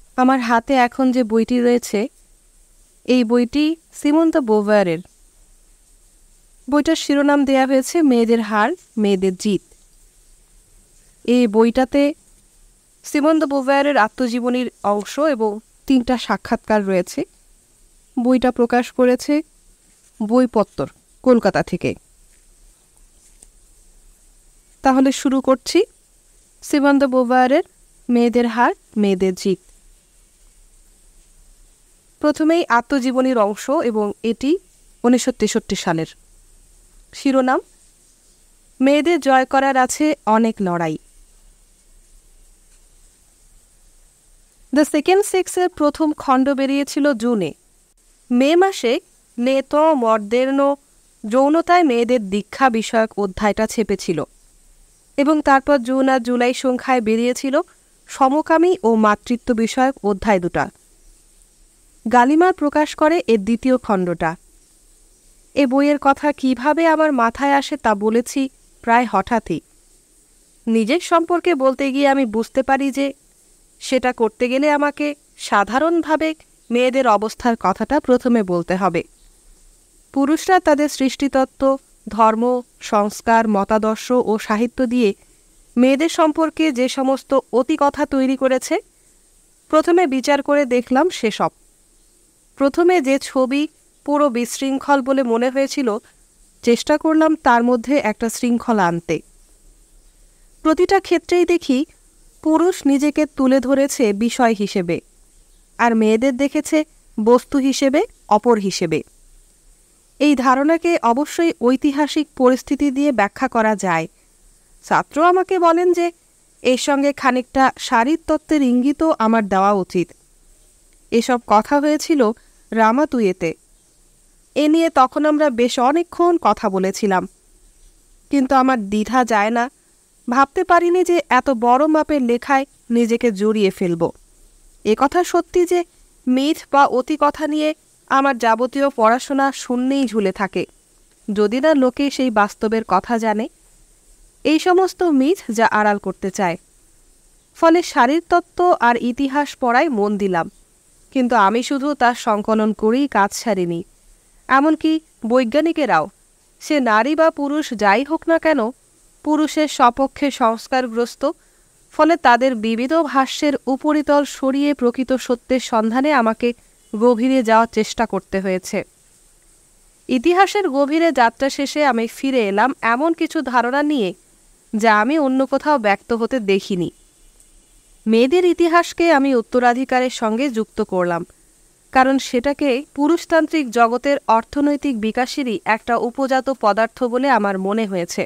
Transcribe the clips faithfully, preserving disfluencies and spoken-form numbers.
আমার হাতে এখন যে বইটি রয়েছে এই বইটি সিমন দ্য বোভায়ারের। বইটার শিরোনাম দেয়া হয়েছে মেয়েদের হার মেয়েদের জিত। এই বইটাতে সিমন দ্য বোভায়ারের আত্মজীবনীর অংশ এবং তিনটা সাক্ষাৎকার রয়েছে। বইটা প্রকাশ করেছে বইপত্তর, কলকাতা থেকে। তাহলে শুরু করছি সিমন দ্য বোভায়ারের মেয়েদের হার মেয়েদের জিত। প্রথমেই আত্মজীবনীর অংশ এবং এটি উনিশশো তেষট্টি সালের। শিরোনাম, মেয়েদের জয় করার আছে অনেক লড়াই। দ্য সেকেন্ড সেক্সের প্রথম খণ্ড বেরিয়েছিল জুনে। মে মাসে নেত মর্দের্ন যৌনতায় মেয়েদের দীক্ষা বিষয়ক অধ্যায়টা ছেপেছিল এবং তারপর জুন আর জুলাই সংখ্যায় বেরিয়েছিল সমকামী ও মাতৃত্ব বিষয়ক অধ্যায় দুটা। গালিমার প্রকাশ করে এর দ্বিতীয় খণ্ডটা। এ বইয়ের কথা কিভাবে আমার মাথায় আসে তা বলেছি প্রায় হঠাৎই। নিজের সম্পর্কে বলতে গিয়ে আমি বুঝতে পারি যে সেটা করতে গেলে আমাকে সাধারণভাবে মেয়েদের অবস্থার কথাটা প্রথমে বলতে হবে। পুরুষরা তাদের সৃষ্টিতত্ত্ব, ধর্ম, সংস্কার, মতাদর্শ ও সাহিত্য দিয়ে মেয়েদের সম্পর্কে যে সমস্ত অতিকথা তৈরি করেছে, প্রথমে বিচার করে দেখলাম সেসব। প্রথমে যে ছবি পুরো বিশৃঙ্খল বলে মনে হয়েছিল, চেষ্টা করলাম তার মধ্যে একটা শৃঙ্খলা আনতে। প্রতিটা ক্ষেত্রেই দেখি পুরুষ নিজেকে তুলে ধরেছে বিষয় হিসেবে, আর মেয়েদের দেখেছে বস্তু হিসেবে, অপর হিসেবে। এই ধারণাকে অবশ্যই ঐতিহাসিক পরিস্থিতি দিয়ে ব্যাখ্যা করা যায়। ছাত্র আমাকে বলেন যে এর সঙ্গে খানিকটা শারীরতত্ত্বের ইঙ্গিতও আমার দেওয়া উচিত। এসব কথা হয়েছিল রামাতুয়েতে। এ নিয়ে তখন আমরা বেশ অনেকক্ষণ কথা বলেছিলাম, কিন্তু আমার দ্বিধা যায় না। ভাবতে পারিনি যে এত বড় মাপের লেখায় নিজেকে জড়িয়ে ফেলব। এ কথা সত্যি যে মিথ বা অতি কথা নিয়ে আমার যাবতীয় পড়াশোনা শূন্যেই ঝুলে থাকে, যদি না লোকে সেই বাস্তবের কথা জানে, এই সমস্ত মিথ যা আড়াল করতে চায়। ফলে শারীরতত্ত্ব আর ইতিহাস পড়ায় মন দিলাম, কিন্তু আমি শুধু তার সংকলন করেই কাজ ছাড়িনি। এমনকি বৈজ্ঞানিকেরাও, সে নারী বা পুরুষ যাই হোক না কেন, পুরুষের সপক্ষে সংস্কারগ্রস্ত। ফলে তাদের বিবিধ ভাষ্যের উপরিতল সরিয়ে প্রকৃত সত্যের সন্ধানে আমাকে গভীরে যাওয়ার চেষ্টা করতে হয়েছে। ইতিহাসের গভীরে যাত্রা শেষে আমি ফিরে এলাম এমন কিছু ধারণা নিয়ে যা আমি অন্য কোথাও ব্যক্ত হতে দেখিনি। মেয়েদের ইতিহাসকে আমি উত্তরাধিকারের সঙ্গে যুক্ত করলাম, কারণ সেটাকে পুরুষতান্ত্রিক জগতের অর্থনৈতিক বিকাশেরই একটা উপজাত পদার্থ বলে আমার মনে হয়েছে।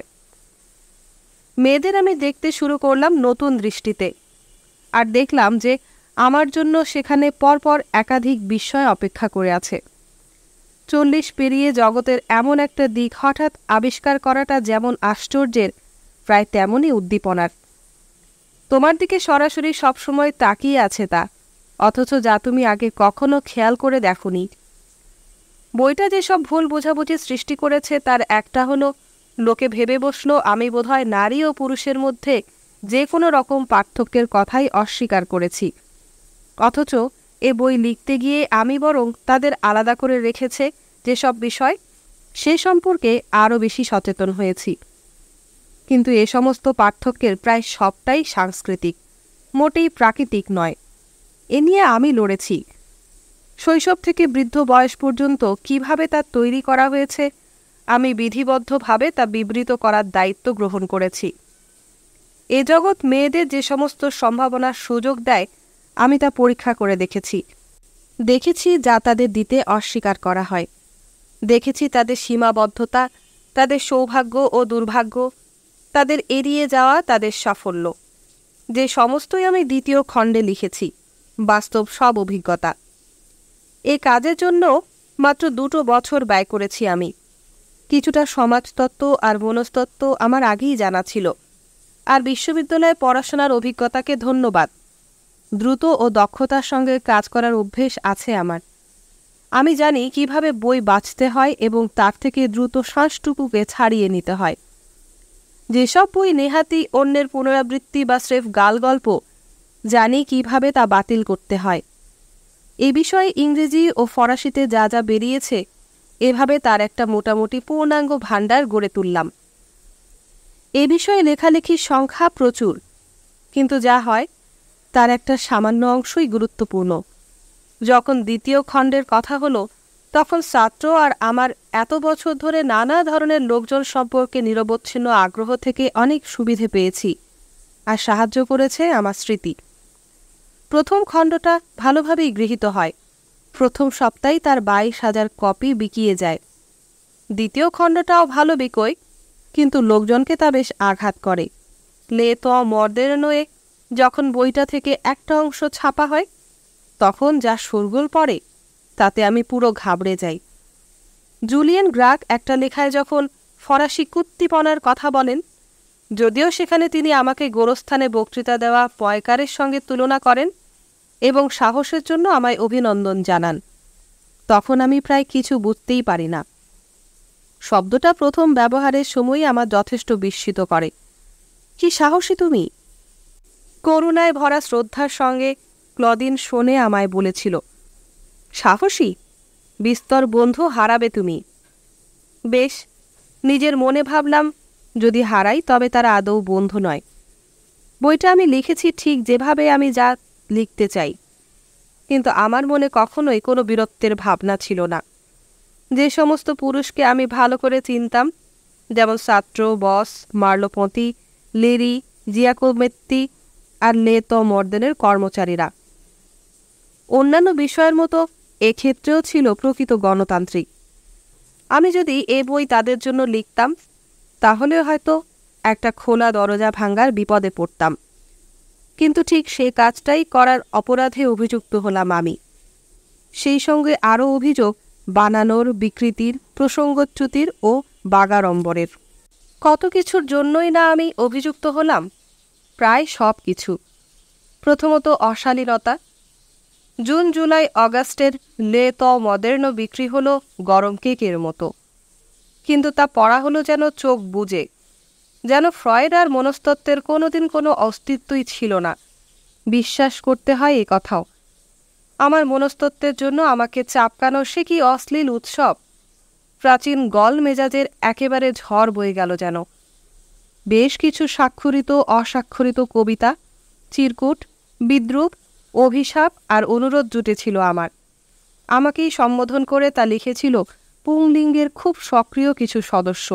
মেয়েদের আমি দেখতে শুরু করলাম নতুন দৃষ্টিতে, আর দেখলাম যে আমার জন্য সেখানে পরপর একাধিক বিস্ময় অপেক্ষা করে আছে। চল্লিশ পেরিয়ে জগতের এমন একটা দিক হঠাৎ আবিষ্কার করাটা যেমন আশ্চর্যের, প্রায় তেমনই উদ্দীপনার। তোমার দিকে সরাসরি সবসময় তাকিয়ে আছে তা, অথচ যা তুমি আগে কখনো খেয়াল করে দেখোনি। বইটা যেসব ভুল বোঝাবুঝি সৃষ্টি করেছে তার একটা হলো, লোকে ভেবে বসল আমি বোধহয় নারী ও পুরুষের মধ্যে যে কোনো রকম পার্থক্যের কথাই অস্বীকার করেছি, অথচ এ বই লিখতে গিয়ে আমি বরং তাদের আলাদা করে রেখেছে যেসব বিষয়, সে সম্পর্কে আরও বেশি সচেতন হয়েছি। কিন্তু এ সমস্ত পার্থক্যের প্রায় সবটাই সাংস্কৃতিক, মোটেই প্রাকৃতিক নয়। এ নিয়ে আমি লড়েছি। শৈশব থেকে বৃদ্ধ বয়স পর্যন্ত কিভাবে তা তৈরি করা হয়েছে, আমি বিধিবদ্ধভাবে তা বিবৃত করার দায়িত্ব গ্রহণ করেছি। এ জগৎ মেয়েদের যে সমস্ত সম্ভাবনার সুযোগ দেয়, আমি তা পরীক্ষা করে দেখেছি। দেখেছি যা তাদের দিতে অস্বীকার করা হয়। দেখেছি তাদের সীমাবদ্ধতা, তাদের সৌভাগ্য ও দুর্ভাগ্য, তাদের এড়িয়ে যাওয়া, তাদের সাফল্য, যে সমস্তই আমি দ্বিতীয় খণ্ডে লিখেছি, বাস্তব সব অভিজ্ঞতা। এ কাজের জন্য মাত্র দুটো বছর ব্যয় করেছি আমি। কিছুটা সমাজতত্ত্ব আর মনস্তত্ত্ব আমার আগেই জানা ছিল, আর বিশ্ববিদ্যালয়ে পড়াশোনার অভিজ্ঞতাকে ধন্যবাদ। দ্রুত ও দক্ষতার সঙ্গে কাজ করার অভ্যেস আছে আমার। আমি জানি কিভাবে বই বাছতে হয় এবং তার থেকে দ্রুত শ্বাসটুকুকে ছাড়িয়ে নিতে হয়। যেসব বই নেহাতি অন্যের পুনরাবৃত্তি বা স্রেফ গাল গল্প, জানি কিভাবে তা বাতিল করতে হয়। এ বিষয়ে ইংরেজি ও ফরাসিতে যা যা বেরিয়েছে, এভাবে তার একটা মোটামুটি পূর্ণাঙ্গ ভাণ্ডার গড়ে তুললাম। এ বিষয়ে লেখালেখির সংখ্যা প্রচুর, কিন্তু যা হয় তার একটা সামান্য অংশই গুরুত্বপূর্ণ। যখন দ্বিতীয় খণ্ডের কথা হলো, তখন ছাত্র আর আমার এত বছর ধরে নানা ধরনের লোকজন সম্পর্কে নিরবচ্ছিন্ন আগ্রহ থেকে অনেক সুবিধে পেয়েছি, আর সাহায্য করেছে আমার স্মৃতি। প্রথম খণ্ডটা ভালোভাবেই গৃহীত হয়। প্রথম সপ্তাহেই তার বাইশ হাজার কপি বিকিয়ে যায়। দ্বিতীয় খণ্ডটাও ভালো বিকয়, কিন্তু লোকজনকে তা বেশ আঘাত করে। লে তো মর্দেরনোয়ে যখন বইটা থেকে একটা অংশ ছাপা হয়, তখন যা শোরগোল পড়ে তাতে আমি পুরো ঘাবড়ে যাই। জুলিয়েন গ্রাক একটা লেখায় যখন ফরাসি কুত্তিপনার কথা বলেন, যদিও সেখানে তিনি আমাকে গোরস্থানে বক্তৃতা দেওয়া পয়কারের সঙ্গে তুলনা করেন এবং সাহসের জন্য আমায় অভিনন্দন জানান, তখন আমি প্রায় কিছু বুঝতেই পারি না। শব্দটা প্রথম ব্যবহারের সময়ই আমার যথেষ্ট বিস্মিত করে। কি সাহসী তুমি! করুণায় ভরা শ্রদ্ধার সঙ্গে ক্লদিন শোনে আমায় বলেছিল, সাহসী? বিস্তর বন্ধু হারাবে তুমি। বেশ, নিজের মনে ভাবলাম, যদি হারাই তবে তারা আদৌ বন্ধু নয়। বইটা আমি লিখেছি ঠিক যেভাবে আমি যা লিখতে চাই, কিন্তু আমার মনে কখনোই কোনো বীরত্বের ভাবনা ছিল না। যে সমস্ত পুরুষকে আমি ভালো করে চিনতাম, যেমন ছাত্র, বস, মার্লোপতি, লেরি, জিয়াকোমেত্তি আর লে তো মর্দেনের কর্মচারীরা, অন্যান্য বিষয়ের মতো এক্ষেত্রেও ছিল প্রকৃত গণতান্ত্রিক। আমি যদি এ বই তাদের জন্য লিখতাম, তাহলে হয়তো একটা খোলা দরজা ভাঙার বিপদে পড়তাম। কিন্তু ঠিক সে কাজটাই করার অপরাধে অভিযুক্ত হলাম আমি। সেই সঙ্গে আরও অভিযোগ বানানোর, বিকৃতির, প্রসঙ্গচ্যুতির ও বাগাড়ম্বরের। কত কিছুর জন্যই না আমি অভিযুক্ত হলাম, প্রায় সব কিছু। প্রথমত অশালীনতা। জুন, জুলাই, অগাস্টের লে ত মডের্নো বিক্রি হলো গরম কেকের মতো, কিন্তু তা পড়া হলো যেন চোখ বুজে, যেন ফ্রয়েড আর মনস্তত্ত্বের কোনোদিন কোনো অস্তিত্বই ছিল না। বিশ্বাস করতে হয় এ কথাও। আমার মনস্তত্ত্বের জন্য আমাকে চাপকানো সে কি অশ্লীল উৎসব! প্রাচীন গল মেজাজের একেবারে ঝড় বয়ে গেল যেন। বেশ কিছু স্বাক্ষরিত অস্বাক্ষরিত কবিতা, চিরকুট, বিদ্রূপ, অভিশাপ আর অনুরোধ জুটেছিল আমার। আমাকেই সম্বোধন করে তা লিখেছিল পুংলিঙ্গের খুব সক্রিয় কিছু সদস্য।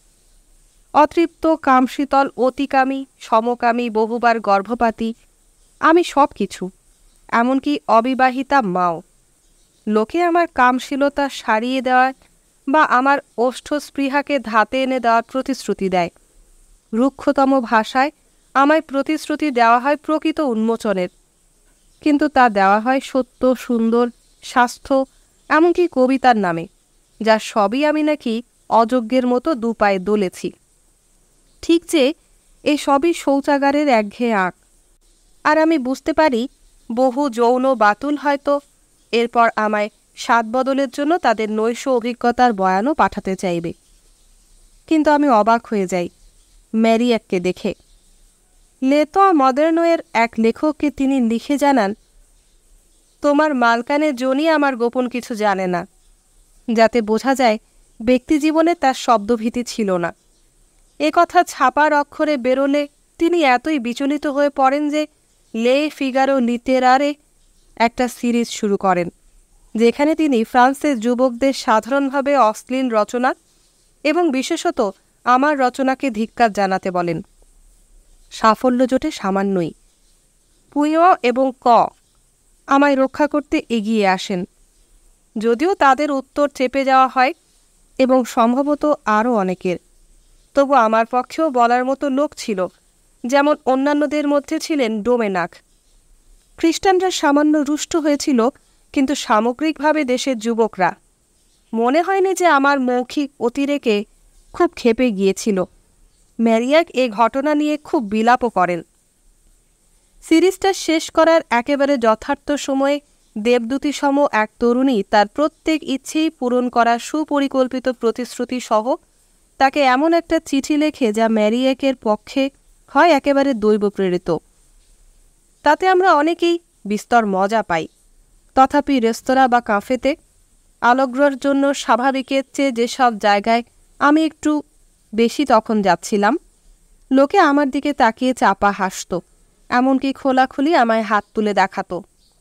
অতৃপ্ত, কামশীতল, অতিকামী, সমকামী, বহুবার গর্ভপাতী, আমি সব কিছু, এমনকি অবিবাহিতা মাও। লোকে আমার কামশীলতা সারিয়ে দেওয়ার বা আমার ওষ্ঠস্পৃহাকে ধাতে এনে দেওয়ার প্রতিশ্রুতি দেয়। রুক্ষতম ভাষায় আমায় প্রতিশ্রুতি দেওয়া হয় প্রকৃত উন্মোচনের, কিন্তু তা দেওয়া হয় সত্য, সুন্দর, স্বাস্থ্য, এমনকি কবিতার নামে, যা সবই আমি নাকি অযোগ্যের মতো দুপায়ে দোলেছি। ঠিক যে এ সবই শৌচাগারের একঘেয়ে আঁক। আর আমি বুঝতে পারি বহু যৌন বাতুল হয়তো এরপর আমায় স্বাদ বদলের জন্য তাদের নৈশ অভিজ্ঞতার বয়ানও পাঠাতে চাইবে। কিন্তু আমি অবাক হয়ে যাই ম্যারিয়াককে দেখে। লে তো মডের্নোয়ের এক লেখককে তিনি লিখে জানান, তোমার মালকানে জনি আমার গোপন কিছু জানে না, যাতে বোঝা যায় ব্যক্তিজীবনে তার শব্দভীতি ছিল না। এ কথা ছাপার অক্ষরে বেরোলে তিনি এতই বিচলিত হয়ে পড়েন যে লে ফিগারো লিতেরারে একটা সিরিজ শুরু করেন, যেখানে তিনি ফ্রান্সের যুবকদের সাধারণভাবে অশ্লীল রচনা এবং বিশেষত আমার রচনাকে ধিক্কার জানাতে বলেন। সাফল্য জোটে সামান্যই। পুইয় এবং ক আমায় রক্ষা করতে এগিয়ে আসেন, যদিও তাদের উত্তর চেপে যাওয়া হয় এবং সম্ভবত আরও অনেকের। তবু আমার পক্ষেও বলার মতো লোক ছিল, যেমন অন্যান্যদের মধ্যে ছিলেন ডোমেনাক। খ্রিস্টানরা সামান্য রুষ্ট হয়েছিল, কিন্তু সামগ্রিকভাবে দেশের যুবকরা। মনে হয়নি যে আমার মৌখিক অতিরেকে খুব ক্ষেপে গিয়েছিল। ম্যারিয়াক এ ঘটনা নিয়ে খুব বিলাপও করেন। সিরিজটা শেষ করার একেবারে যথার্থ সময়ে দেবদূতিসম এক তরুণী তার প্রত্যেক ইচ্ছেই পূরণ করার সুপরিকল্পিত প্রতিশ্রুতি সহ তাকে এমন একটা চিঠি লেখে যা ম্যারিয়াকের পক্ষে হয় একেবারে দৈব প্রেরিত। তাতে আমরা অনেকেই বিস্তর মজা পাই। তথাপি রেস্তোরাঁ বা কাফেতে আলোগ্রহের জন্য স্বাভাবিকের চেয়ে যেসব জায়গায় আমি একটু বেশি তখন যাচ্ছিলাম, লোকে আমার দিকে তাকিয়ে চাপা হাসত, এমনকি খোলাখুলি আমায় হাত তুলে দেখাতো।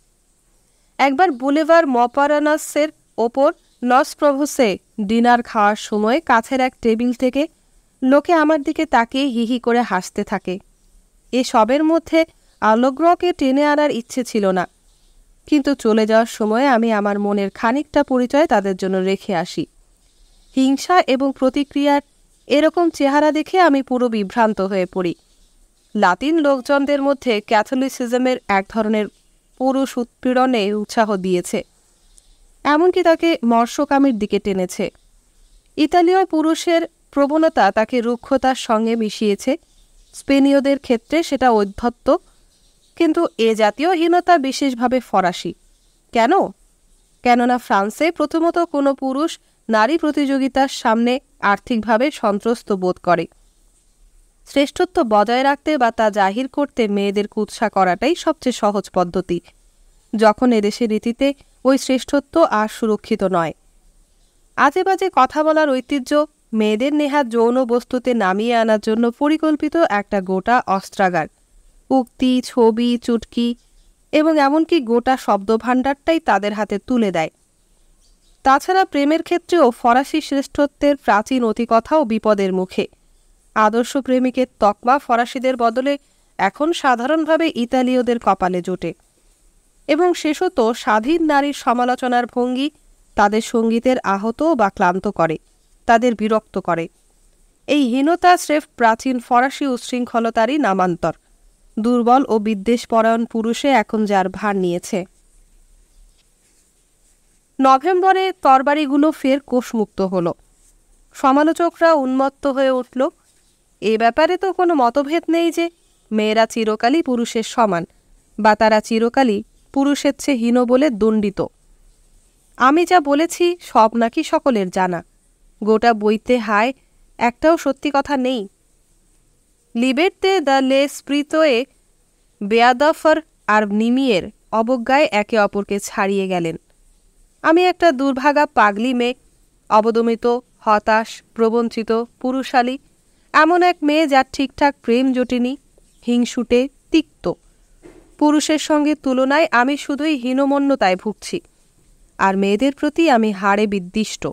একবার বুলেভার মপারানাসের ওপর লস প্রভোসে ডিনার খাওয়ার সময় কাছের এক টেবিল থেকে লোকে আমার দিকে তাকিয়ে হিহি করে হাসতে থাকে। এ সবের মধ্যে আলোগ্রহকে টেনে আনার ইচ্ছে ছিল না, কিন্তু চলে যাওয়ার সময় আমি আমার মনের খানিকটা পরিচয় তাদের জন্য রেখে আসি। হিংসা এবং প্রতিক্রিয়ার এরকম চেহারা দেখে আমি পুরো বিভ্রান্ত হয়ে পড়ি। লাতিন লোকজনদের মধ্যে ক্যাথলিসিজমের এক ধরনের পুরুষ উৎপীড়নে উৎসাহ দিয়েছে, এমনকি তাকে মর্ষকামির দিকে টেনেছে। ইতালীয় পুরুষের প্রবণতা তাকে রুক্ষতার সঙ্গে মিশিয়েছে, স্পেনীয়দের ক্ষেত্রে সেটা ঔদ্ধত্য, কিন্তু এ জাতীয় হীনতা বিশেষভাবে ফরাসি। কেন? কেননা ফ্রান্সে প্রথমত কোনো পুরুষ নারী প্রতিযোগিতার সামনে আর্থিকভাবে সন্ত্রস্ত বোধ করে। শ্রেষ্ঠত্ব বজায় রাখতে বা তা জাহির করতে মেয়েদের কুৎসা করাটাই সবচেয়ে সহজ পদ্ধতি, যখন এদেশের রীতিতে ওই শ্রেষ্ঠত্ব আর সুরক্ষিত নয়। আজে বাজে কথা বলার ঐতিহ্য মেয়েদের নেহাত যৌন বস্তুতে নামিয়ে আনার জন্য পরিকল্পিত একটা গোটা অস্ত্রাগার। উক্তি, ছবি, চুটকি এবং এমনকি গোটা শব্দভাণ্ডারটাই তাদের হাতে তুলে দেয়। তাছাড়া প্রেমের ক্ষেত্রেও ফরাসি শ্রেষ্ঠত্বের প্রাচীন অতিকথাও বিপদের মুখে। আদর্শ প্রেমিকের তকমা ফরাসিদের বদলে এখন সাধারণভাবে ইতালীয়দের কপালে জোটে, এবং শেষত স্বাধীন নারীর সমালোচনার ভঙ্গি তাদের সঙ্গীতের আহত বা ক্লান্ত করে, তাদের বিরক্ত করে। এই হীনতা স্রেফ প্রাচীন ফরাসি উচ্ছৃঙ্খলতারই নামান্তর, দুর্বল ও বিদ্বেষপরায়ণ পুরুষে এখন যার ভার নিয়েছে। নভেম্বরে তরবারিগুলো ফের কোষমুক্ত হল। সমালোচকরা উন্মত্ত হয়ে উঠল। এ ব্যাপারে তো কোনো মতভেদ নেই যে মেয়েরা চিরকালই পুরুষের সমান, বা তারা চিরকালই পুরুষের চেয়ে হীন বলে দণ্ডিত। আমি যা বলেছি সব নাকি সকলের জানা। গোটা বইতে হায় একটাও সত্যি কথা নেই। লিবের্তে দ্য লেসপ্রিতোয়ে বেয়াদফর আর নিমিয়ের অবজ্ঞায় একে অপরকে ছাড়িয়ে গেলেন। আমি একটা দুর্ভাগা পাগলি মেয়ে, অবদমিত, হতাশ, প্রবঞ্চিত, পুরুষালী, এমন এক মেয়ে যার ঠিকঠাক প্রেম জোটেনি, হিংসুটে, তিক্ত। পুরুষের সঙ্গে তুলনায় আমি শুধুই হীনমন্যতায় ভুগছি, আর মেয়েদের প্রতি আমি হাড়ে বিদ্বিষ্ট।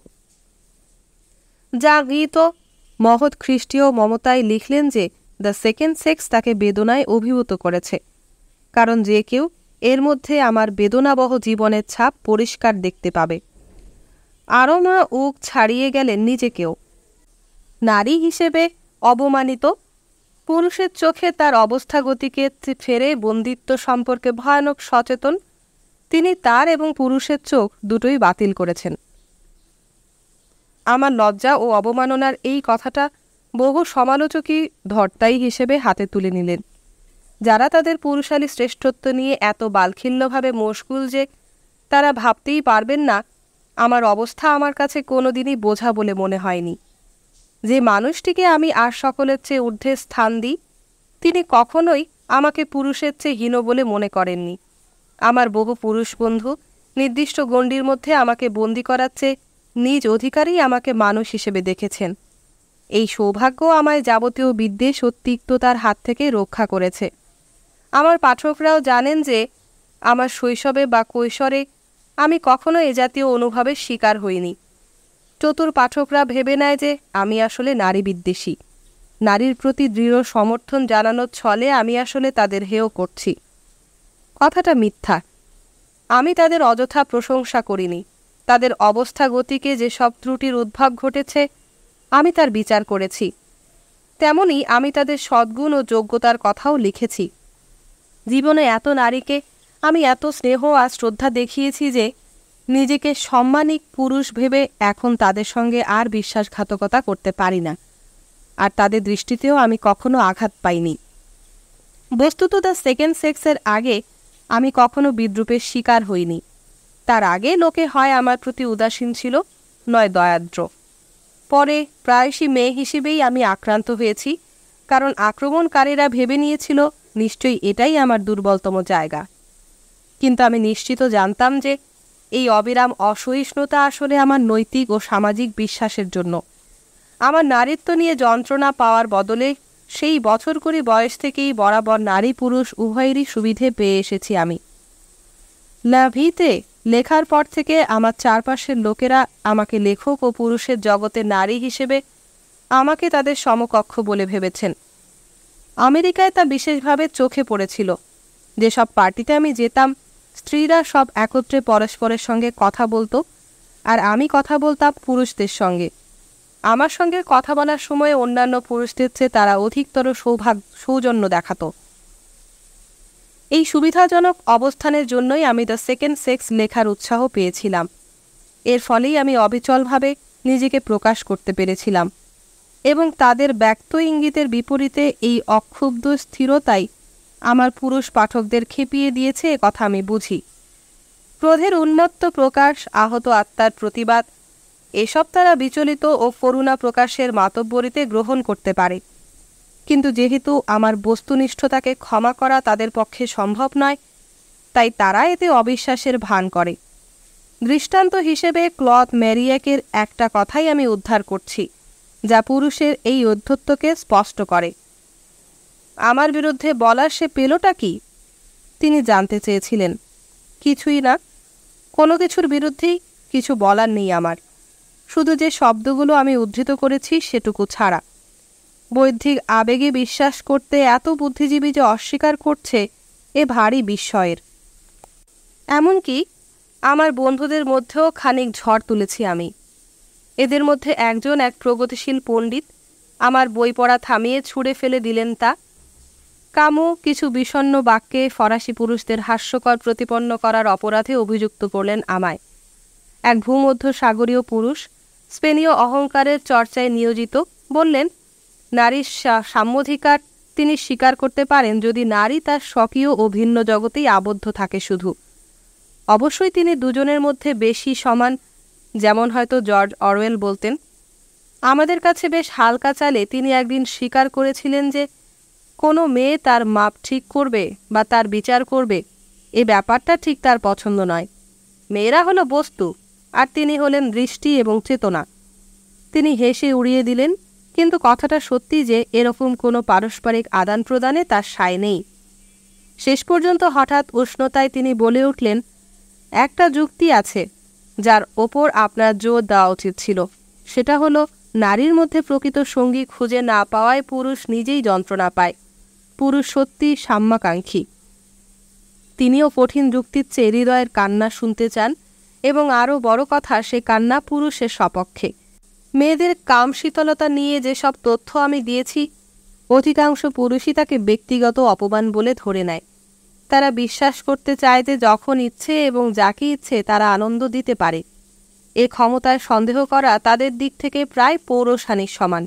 যা গীত মহৎ খ্রিস্টীয় মমতায় লিখলেন যে দ্য সেকেন্ড সেক্স তাকে বেদনায় অভিভূত করেছে, কারণ যে কেউ এর মধ্যে আমার বেদনাবহ জীবনের ছাপ পরিষ্কার দেখতে পাবে। আরমা উক ছাড়িয়ে গেলেন নিজেকেও। নারী হিসেবে অবমানিত, পুরুষের চোখে তার অবস্থা গতিকে ফেরে বন্দিত্ব সম্পর্কে ভয়ানক সচেতন, তিনি তার এবং পুরুষের চোখ দুটোই বাতিল করেছেন। আমার লজ্জা ও অবমাননার এই কথাটা বহু সমালোচকই ধর্তাই হিসেবে হাতে তুলে নিলেন, যারা তাদের পুরুষালী শ্রেষ্ঠত্ব নিয়ে এত বালখিল্যভাবে মশগুল যে তারা ভাবতেই পারবেন না আমার অবস্থা আমার কাছে কোনোদিনই বোঝা বলে মনে হয়নি। যে মানুষটিকে আমি আর সকলের চেয়ে ঊর্ধ্বে স্থান দিই, তিনি কখনোই আমাকে পুরুষের চেয়ে হীন বলে মনে করেননি। আমার বহু পুরুষ বন্ধু নির্দিষ্ট গণ্ডির মধ্যে আমাকে বন্দি করার চেয়ে নিজ অধিকারেই আমাকে মানুষ হিসেবে দেখেছেন। এই সৌভাগ্য আমায় যাবতীয় বিদ্বেষ ও তিক্ততার হাত থেকে রক্ষা করেছে। আমার পাঠকরাও জানেন যে আমার শৈশবে বা কৈশোরে আমি কখনো এ জাতীয় অনুভবের শিকার হইনি। চতুর পাঠকরা ভেবে নেয় যে আমি আসলে নারী বিদ্বেষী। নারীর প্রতি দৃঢ় সমর্থন জানানোর ছলে আমি আসলে তাদের হেয় করছি। কথাটা মিথ্যা। আমি তাদের অযথা প্রশংসা করিনি। তাদের অবস্থা গতিকে যে সব ত্রুটির উদ্ভব ঘটেছে আমি তার বিচার করেছি। তেমনি আমি তাদের সদ্গুণ ও যোগ্যতার কথাও লিখেছি। জীবনে এত নারীকে আমি এত স্নেহ আর শ্রদ্ধা দেখিয়েছি যে নিজেকে সম্মানিক পুরুষ ভেবে এখন তাদের সঙ্গে আর বিশ্বাসঘাতকতা করতে পারি না, আর তাদের দৃষ্টিতেও আমি কখনো আঘাত পাইনি। বস্তুত দ্য সেকেন্ড সেক্সের আগে আমি কখনো বিদ্রূপের শিকার হইনি। তার আগে লোকে হয় আমার প্রতি উদাসীন ছিল, নয় দয়াদ্র। পরে প্রায়শই মেয়ে হিসেবেই আমি আক্রান্ত হয়েছি, কারণ আক্রমণকারীরা ভেবে নিয়েছিল নিশ্চয়ই এটাই আমার দুর্বলতম জায়গা। কিন্তু আমি নিশ্চিত জানতাম যে এই অবিরাম অসহিষ্ণুতা আসলে আমার নৈতিক ও সামাজিক বিশ্বাসের জন্য। আমার নারীত্ব নিয়ে যন্ত্রণা পাওয়ার বদলে সেই বছর কুড়ি বয়স থেকেই বরাবর নারী পুরুষ উভয়েরই সুবিধে পেয়ে এসেছি আমি। লা ভিতে লেখার পর থেকে আমার চারপাশের লোকেরা আমাকে লেখক ও পুরুষের জগতে নারী হিসেবে আমাকে তাদের সমকক্ষ বলে ভেবেছেন। আমেরিকায় তা বিশেষভাবে চোখে পড়েছিল। যেসব পার্টিতে আমি যেতাম, স্ত্রীরা সব একত্রে পরস্পরের সঙ্গে কথা বলতো, আর আমি কথা বলতাম পুরুষদের সঙ্গে। আমার সঙ্গে কথা বলার সময় অন্যান্য পুরুষদের চেয়ে তারা অধিকতর সৌভাগ্য সৌজন্য দেখাতো। এই সুবিধাজনক অবস্থানের জন্যই আমি দ্য সেকেন্ড সেক্স লেখার উৎসাহ পেয়েছিলাম। এর ফলেই আমি অবিচলভাবে নিজেকে প্রকাশ করতে পেরেছিলাম, এবং তাদের ব্যক্ত ইঙ্গিতের বিপরীতে এই অক্ষুব্ধ স্থিরতাই আমার পুরুষ পাঠকদের খেপিয়ে দিয়েছে, এ কথা আমি বুঝি। ক্রোধের উন্মত্ত প্রকাশ, আহত আত্মার প্রতিবাদ, এসব তারা বিচলিত ও করুণা প্রকাশের মাতব্বরিতে গ্রহণ করতে পারে। কিন্তু যেহেতু আমার বস্তুনিষ্ঠতাকে ক্ষমা করা তাদের পক্ষে সম্ভব নয়, তাই তারা এতে অবিশ্বাসের ভান করে। দৃষ্টান্ত হিসেবে ক্লদ ম্যারিয়াকের একটা কথাই আমি উদ্ধার করছি, যা পুরুষের এই অধ্যত্বকে স্পষ্ট করে। আমার বিরুদ্ধে বলার সে পেলটা কি? তিনি জানতে চেয়েছিলেন। কিছুই না, কোনো কিছুর বিরুদ্ধেই কিছু বলার নেই আমার, শুধু যে শব্দগুলো আমি উদ্ধৃত করেছি সেটুকু ছাড়া। বৌদ্ধিক আবেগে বিশ্বাস করতে এত বুদ্ধিজীবী যে অস্বীকার করছে, এ ভারী বিস্ময়ের। এমনকি আমার বন্ধুদের মধ্যেও খানিক ঝড় তুলেছি আমি। এদের মধ্যে একজন, এক প্রগতিশীল পণ্ডিত, আমার বই পড়া থামিয়ে ছুঁড়ে ফেলে দিলেন তা। কামু কিছু বিষণ্ণ বাক্যে ফরাসি পুরুষদের হাস্যকর প্রতিপন্ন করার অপরাধে অভিযুক্ত করলেন আমায়। এক ভূমধ্য সাগরীয় পুরুষ, স্পেনীয় অহংকারের চর্চায় নিয়োজিত, বললেন নারীর সাম্যাধিকার তিনি স্বীকার করতে পারেন যদি নারী তার স্বকীয় ও ভিন্ন জগতেই আবদ্ধ থাকে শুধু। অবশ্যই তিনি দুজনের মধ্যে বেশি সমান, যেমন হয়তো জর্জ অরওয়েল বলতেন। আমাদের কাছে বেশ হালকা চালে তিনি একদিন স্বীকার করেছিলেন যে কোনো মেয়ে তার মাপ ঠিক করবে বা তার বিচার করবে, এ ব্যাপারটা ঠিক তার পছন্দ নয়। মেয়েরা হলো বস্তু, আর তিনি হলেন দৃষ্টি এবং চেতনা। তিনি হেসে উড়িয়ে দিলেন, কিন্তু কথাটা সত্যি যে এরকম কোনো পারস্পরিক আদান প্রদানে তার সায় নেই। শেষ পর্যন্ত হঠাৎ উষ্ণতায় তিনি বলে উঠলেন, একটা যুক্তি আছে যার ওপর আপনার জোর দেওয়া উচিত ছিল। সেটা হলো নারীর মধ্যে প্রকৃত সঙ্গী খুঁজে না পাওয়ায় পুরুষ নিজেই যন্ত্রণা পায়। পুরুষ সত্যি সাম্যাকাঙ্ক্ষী। তিনিও কঠিন যুক্তির চেয়ে হৃদয়ের কান্না শুনতে চান, এবং আরও বড় কথা, সে কান্না পুরুষের সপক্ষে। মেয়েদের কাম শীতলতা নিয়ে যেসব তথ্য আমি দিয়েছি, অধিকাংশ পুরুষই তাকে ব্যক্তিগত অপমান বলে ধরে নেয়। তারা বিশ্বাস করতে চায় যে যখন ইচ্ছে এবং যাকে ইচ্ছে তারা আনন্দ দিতে পারে। এ ক্ষমতায় সন্দেহ করা তাদের দিক থেকে প্রায় পৌরসানির সমান।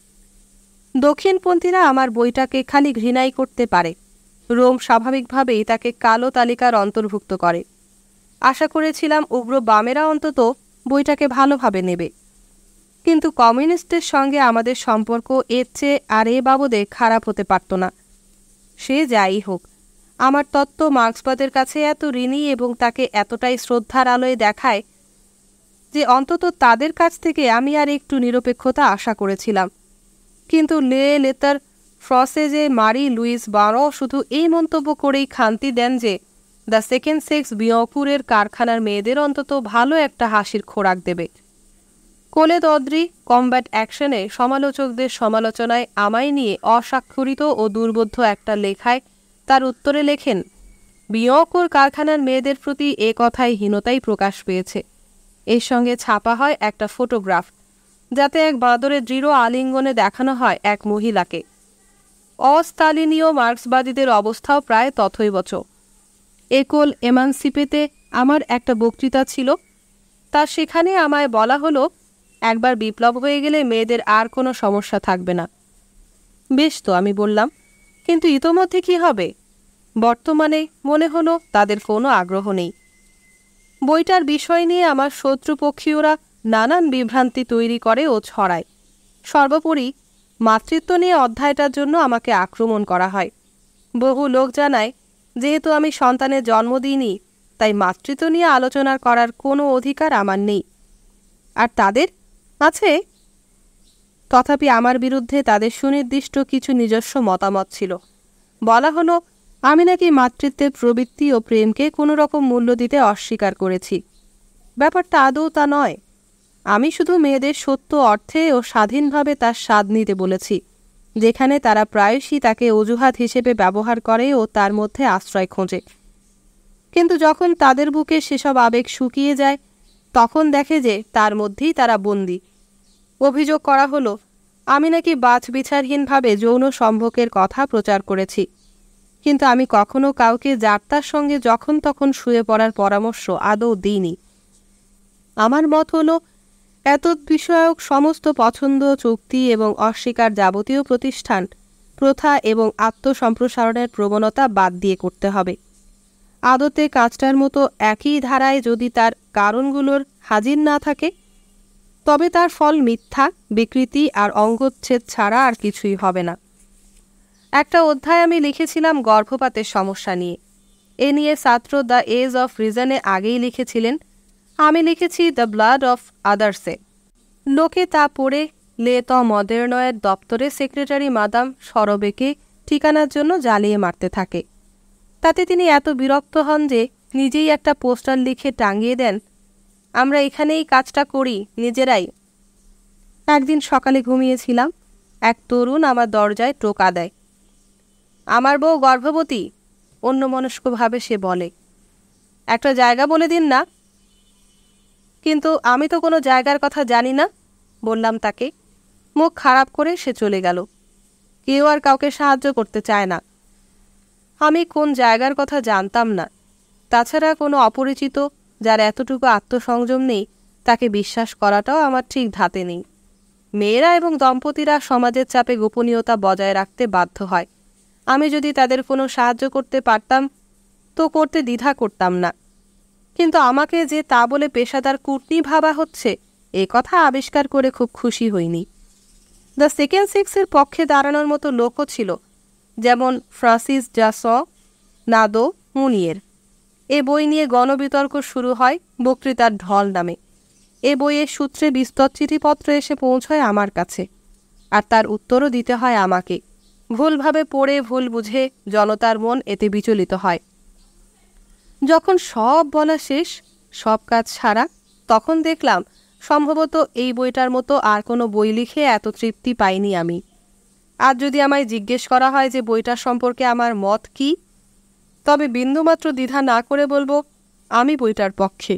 দক্ষিণপন্থীরা আমার বইটাকে খালি ঘৃণাই করতে পারে। রোম স্বাভাবিকভাবেই তাকে কালো তালিকার অন্তর্ভুক্ত করে। আশা করেছিলাম উগ্র বামেরা অন্তত বইটাকে ভালোভাবে নেবে, কিন্তু কমিউনিস্টদের সঙ্গে আমাদের সম্পর্ক এর চেয়ে আর এ বাবদে খারাপ হতে পারত না। সে যাই হোক, আমার তত্ত্ব মার্ক্সবাদের কাছে এত ঋণী এবং তাকে এতটাই শ্রদ্ধার আলোয় দেখায় যে অন্তত তাদের কাছ থেকে আমি আর একটু নিরপেক্ষতা আশা করেছিলাম। কিন্তু লে লেতার ফ্রসেজে মারি লুইস বারো শুধু এই মন্তব্য করেই খান্তি দেন যে দ্য সেকেন্ড সেক্স বিয়পুরের কারখানার মেয়েদের অন্তত ভালো একটা হাসির খোরাক দেবে। কোলে দদ্রি কমব্যাট অ্যাকশনে সমালোচকদের সমালোচনায় আমায় নিয়ে অস্বাক্ষরিত ও দুর্বোধ্য একটা লেখায় তার উত্তরে লেখেন, বিয়পুর কারখানার মেয়েদের প্রতি এ কথায় হীনতাই প্রকাশ পেয়েছে। এর সঙ্গে ছাপা হয় একটা ফটোগ্রাফ, যাতে এক বাঁদরের দৃঢ় আলিঙ্গনে দেখানো হয় এক মহিলাকে। অস্তালিনীয় মার্ক্সবাদীদের অবস্থাও প্রায় তথৈবচ। একল এমানসিপেতে আমার একটা বক্তৃতা ছিল, তা সেখানে আমায় বলা হলো একবার বিপ্লব হয়ে গেলে মেয়েদের আর কোনো সমস্যা থাকবে না। বেশ তো, আমি বললাম, কিন্তু ইতোমধ্যে কি হবে? বর্তমানে মনে হলো তাদের কোনো আগ্রহ নেই। বইটার বিষয় নিয়ে আমার শত্রুপক্ষীয়রা নানান বিভ্রান্তি তৈরি করে ও ছড়ায়। সর্বোপরি মাতৃত্ব নিয়ে অধ্যায়টার জন্য আমাকে আক্রমণ করা হয়। বহু লোক জানায় যেহেতু আমি সন্তানের জন্ম দিইনি, তাই মাতৃত্ব নিয়ে আলোচনা করার কোনো অধিকার আমার নেই। আর তাদের আছে, তথাপি আমার বিরুদ্ধে তাদের সুনির্দিষ্ট কিছু নিজস্ব মতামত ছিল। বলা হলো আমি নাকি মাতৃত্বের প্রবৃত্তি ও প্রেমকে কোনো রকম মূল্য দিতে অস্বীকার করেছি। ব্যাপারটা আদৌ তা নয়। আমি শুধু মেয়েদের সত্য অর্থে ও স্বাধীনভাবে তার স্বাদ নিতে বলেছি, যেখানে তারা প্রায়শই তাকে অজুহাত হিসেবে ব্যবহার করে ও তার মধ্যে আশ্রয় খোঁজে। কিন্তু যখন তাদের বুকে সেসব আবেগ শুকিয়ে যায়, তখন দেখে যে তার মধ্যেই তারা বন্দী। অভিযোগ করা হলো আমি নাকি বাছবিচারহীনভাবে যৌন সম্ভোগের কথা প্রচার করেছি, কিন্তু আমি কখনো কাউকে যাত্রার সঙ্গে যখন তখন শুয়ে পড়ার পরামর্শ আদৌ দিইনি। আমার মত হলো এতদ বিষয়ক সমস্ত পছন্দ, চুক্তি এবং অস্বীকার যাবতীয় প্রতিষ্ঠান, প্রথা এবং আত্মসম্প্রসারণের প্রবণতা বাদ দিয়ে করতে হবে। আদতে কাজটার মতো একই ধারায় যদি তার কারণগুলোর হাজির না থাকে, তবে তার ফল মিথ্যা, বিকৃতি আর অঙ্গচ্ছেদ ছাড়া আর কিছুই হবে না। একটা অধ্যায় আমি লিখেছিলাম গর্ভপাতের সমস্যা নিয়ে। এ নিয়ে ছাত্র দ্য এজ অফ রিজনে আগেই লিখেছিলেন, আমি লিখেছি দ্য ব্লাড অফ আদার্সে। লোকে তা পড়ে লে ত মডের্নয়ের দপ্তরে সেক্রেটারি মাদাম সরবেকে ঠিকানার জন্য জ্বালিয়ে মারতে থাকে। তাতে তিনি এত বিরক্ত হন যে নিজেই একটা পোস্টার লিখে টাঙিয়ে দেন, আমরা এখানেই কাজটা করি নিজেরাই। একদিন সকালে ঘুমিয়েছিলাম, এক তরুণ আমার দরজায় টোকা দেয়। আমার বউ গর্ভবতী, অন্যমনস্কভাবে সে বলে। একটা জায়গা বলে দিন না। কিন্তু আমি তো কোনো জায়গার কথা জানি না, বললাম তাকে। মুখ খারাপ করে সে চলে গেল। কেউ আর কাউকে সাহায্য করতে চায় না। আমি কোন জায়গার কথা জানতাম না। তাছাড়া কোনো অপরিচিত যার এতটুকু আত্মসংযম নেই, তাকে বিশ্বাস করাটাও আমার ঠিক ধাতে নেই। মেয়েরা এবং দম্পতিরা সমাজের চাপে গোপনীয়তা বজায় রাখতে বাধ্য হয়। আমি যদি তাদের কোনো সাহায্য করতে পারতাম তো করতে দ্বিধা করতাম না, কিন্তু আমাকে যে তা বলে পেশাদার কূটনী ভাবা হচ্ছে, এ কথা আবিষ্কার করে খুব খুশি হইনি। দ্য সেকেন্ড সেক্সের পক্ষে দাঁড়ানোর মতো লোকও ছিল, যেমন ফ্রান্সিস জাস, নাদো মুনিয়ের। এ বই নিয়ে গণবিতর্ক শুরু হয় বক্তৃতার ঢল নামে। এ বইয়ের সূত্রে বিস্তর চিঠিপত্র এসে পৌঁছয় আমার কাছে, আর তার উত্তরও দিতে হয় আমাকে। ভুলভাবে পড়ে ভুল বুঝে জনতার মন এতে বিচলিত হয়। যখন সব বলা শেষ, সব কাজ ছাড়া, তখন দেখলাম সম্ভবত এই বইটার মতো আর কোনো বই লিখে এত তৃপ্তি পাইনি আমি। আর যদি আমায় জিজ্ঞেস করা হয় যে বইটার সম্পর্কে আমার মত কি, তবে বিন্দুমাত্র দ্বিধা না করে বলবো আমি বইটার পক্ষে।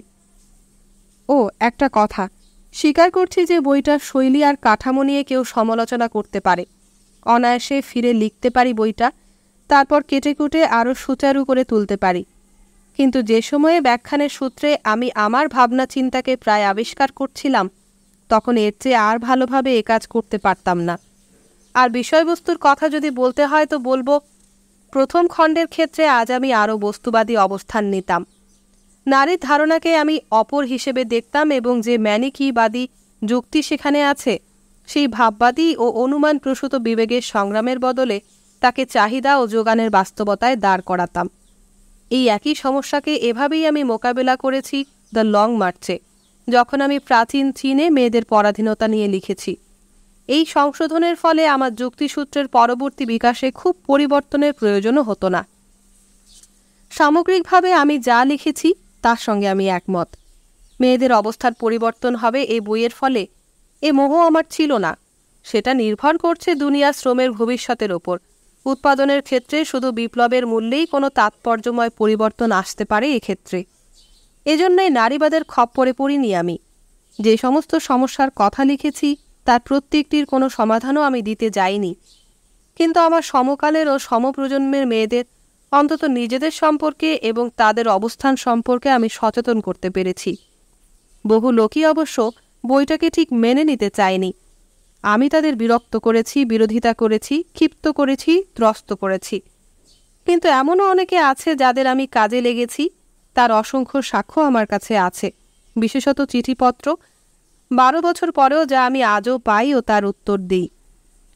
ও একটা কথা, স্বীকার করছি যে বইটার শৈলী আর কাঠামো নিয়ে কেউ সমালোচনা করতে পারে। অনায়াসে ফিরে লিখতে পারি বইটা, তারপর কেটে কুটে আরও সুচারু করে তুলতে পারি। কিন্তু যে সময়ে ব্যাখ্যানের সূত্রে আমি আমার ভাবনা চিন্তাকে প্রায় আবিষ্কার করছিলাম, তখন এর চেয়ে আর ভালোভাবে এ কাজ করতে পারতাম না। আর বিষয়বস্তুর কথা যদি বলতে হয় তো বলবো, প্রথম খণ্ডের ক্ষেত্রে আজ আমি আরও বস্তুবাদী অবস্থান নিতাম। নারীর ধারণাকে আমি অপর হিসেবে দেখতাম এবং যে ম্যানিকিবাদী যুক্তি সেখানে আছে, সেই ভাববাদী ও অনুমান প্রসূত বিবেকের সংগ্রামের বদলে তাকে চাহিদা ও যোগানের বাস্তবতায় দাঁড় করাতাম। এই একই সমস্যাকে এভাবেই আমি মোকাবেলা করেছি দ্য লং মার্চে, যখন আমি প্রাচীন চীনে মেয়েদের পরাধীনতা নিয়ে লিখেছি। এই সংশোধনের ফলে আমার যুক্তিসূত্রের পরবর্তী বিকাশে খুব পরিবর্তনের প্রয়োজনও হতো না। সামগ্রিকভাবে আমি যা লিখেছি তার সঙ্গে আমি একমত। মেয়েদের অবস্থার পরিবর্তন হবে এই বইয়ের ফলে, এ মোহ আমার ছিল না। সেটা নির্ভর করছে দুনিয়া শ্রমের ভবিষ্যতের ওপর। উৎপাদনের ক্ষেত্রে শুধু বিপ্লবের মূল্যেই কোনো তাৎপর্যময় পরিবর্তন আসতে পারে এক্ষেত্রে। এজন্যই নারীবাদের খপ্পরে পড়িনি আমি। যে সমস্ত সমস্যার কথা লিখেছি তার প্রত্যেকটির কোনো সমাধানও আমি দিতে যাইনি, কিন্তু আমার সমকালের ও সমপ্রজন্মের মেয়েদের অন্তত নিজেদের সম্পর্কে এবং তাদের অবস্থান সম্পর্কে আমি সচেতন করতে পেরেছি। বহু লোকই অবশ্য বইটাকে ঠিক মেনে নিতে চায়নি। আমি তাদের বিরক্ত করেছি, বিরোধিতা করেছি, ক্ষিপ্ত করেছি, ত্রস্ত করেছি। কিন্তু এমনও অনেকে আছে যাদের আমি কাজে লেগেছি, তার অসংখ্য সাক্ষ্য আমার কাছে আছে, বিশেষত চিঠিপত্র, বারো বছর পরেও যা আমি আজও পাই ও তার উত্তর দিই।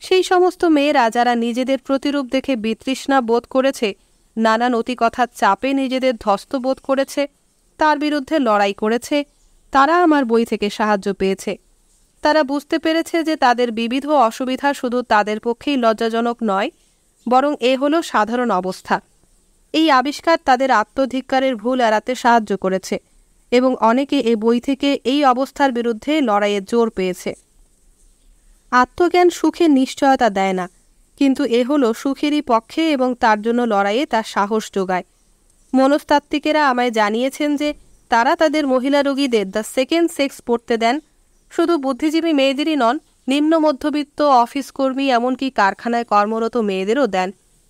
সেই সমস্ত মেয়েরা যারা নিজেদের প্রতিরূপ দেখে বিতৃষ্ণা বোধ করেছে, নানান অতিকথার চাপে নিজেদের ধ্বস্ত বোধ করেছে, তার বিরুদ্ধে লড়াই করেছে, তারা আমার বই থেকে সাহায্য পেয়েছে। তারা বুঝতে পেরেছে যে তাদের বিবিধ অসুবিধা শুধু তাদের পক্ষেই লজ্জাজনক নয়, বরং এ হলো সাধারণ অবস্থা। এই আবিষ্কার তাদের আত্মধিক্কারের ভুল এড়াতে সাহায্য করেছে এবং অনেকে এ বই থেকে এই অবস্থার বিরুদ্ধে লড়াইয়ের জোর পেয়েছে। আত্মজ্ঞান সুখের নিশ্চয়তা দেয় না, কিন্তু এ হলো সুখেরই পক্ষে এবং তার জন্য লড়াইয়ে তার সাহস যোগায়। মনস্তাত্ত্বিকেরা আমায় জানিয়েছেন যে তারা তাদের মহিলা রোগীদের দ্য সেকেন্ড সেক্স পড়তে দেন। শুধু বুদ্ধিজীবী মেয়েদেরই নন, নিম্ন মধ্যবিত্ত অফিস কর্মী এমনকি কারখানায় কর্মরত মেয়েদেরও দেন।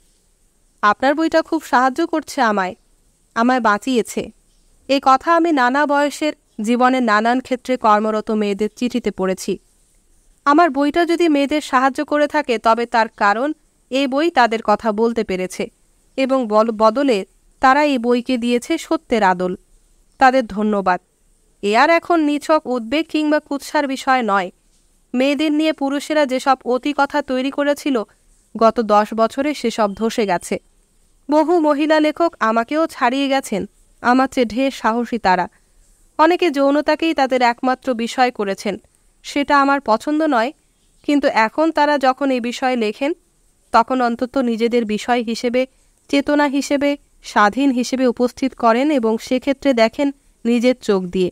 আপনার বইটা খুব সাহায্য করছে আমায়, আমায় বাঁচিয়েছে। এ কথা আমি নানা বয়সের জীবনের নানান ক্ষেত্রে কর্মরত মেয়েদের চিঠিতে পড়েছি। আমার বইটা যদি মেয়েদের সাহায্য করে থাকে তবে তার কারণ এই বই তাদের কথা বলতে পেরেছে এবং বদলে তারা এই বইকে দিয়েছে সত্যের আদল। তাদের ধন্যবাদ। এ আর এখন নিছক উদ্বেগ কিংবা কুৎসার বিষয় নয়। মেয়েদের নিয়ে পুরুষেরা যেসব অতি কথা তৈরি করেছিল, গত দশ বছরে সেসব ধসে গেছে। বহু মহিলা লেখক আমাকেও ছাড়িয়ে গেছেন, আমার চেয়ে ঢের সাহসী তারা। অনেকে যৌনতাকেই তাদের একমাত্র বিষয় করেছেন, সেটা আমার পছন্দ নয়, কিন্তু এখন তারা যখন এই বিষয়ে লেখেন তখন অন্তত নিজেদের বিষয় হিসেবে, চেতনা হিসেবে, স্বাধীন হিসেবে উপস্থিত করেন এবং সেক্ষেত্রে দেখেন নিজের চোখ দিয়ে।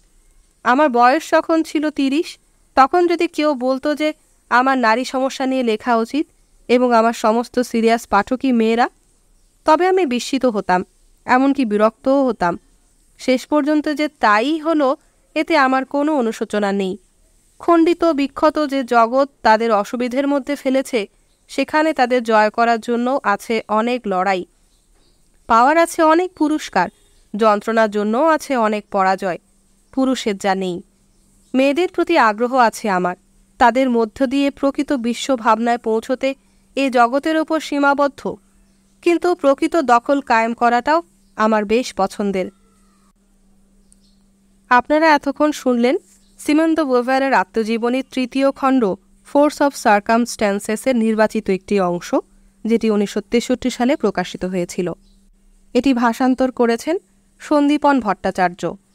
আমার বয়স যখন ছিল তিরিশ, তখন যদি কেউ বলতো যে আমার নারী সমস্যা নিয়ে লেখা উচিত এবং আমার সমস্ত সিরিয়াস পাঠকই মেয়েরা, তবে আমি বিস্মিত হতাম, এমনকি বিরক্তও হতাম। শেষ পর্যন্ত যে তাই হলো, এতে আমার কোনো অনুশোচনা নেই। খণ্ডিত বিক্ষত যে জগৎ তাদের অসুবিধের মধ্যে ফেলেছে, সেখানে তাদের জয় করার জন্য আছে অনেক লড়াই, পাওয়ার আছে অনেক পুরস্কার, যন্ত্রণার জন্যও আছে অনেক পরাজয়। পুরুষের যা নেই। মেয়েদের প্রতি আগ্রহ আছে আমার, তাদের মধ্য দিয়ে প্রকৃত বিশ্ব ভাবনায় পৌঁছতে এ জগতের ওপর সীমাবদ্ধ, কিন্তু প্রকৃত দখল কায়েম করাটাও আমার বেশ পছন্দের। আপনারা এতক্ষণ শুনলেন সিমন দ্য বোভারের আত্মজীবনীর তৃতীয় খণ্ড ফোর্স অফ সার্কামস্ট্যান্সেসের নির্বাচিত একটি অংশ, যেটি উনিশশো তেষট্টি সালে প্রকাশিত হয়েছিল। এটি ভাষান্তর করেছেন সন্দীপন ভট্টাচার্য।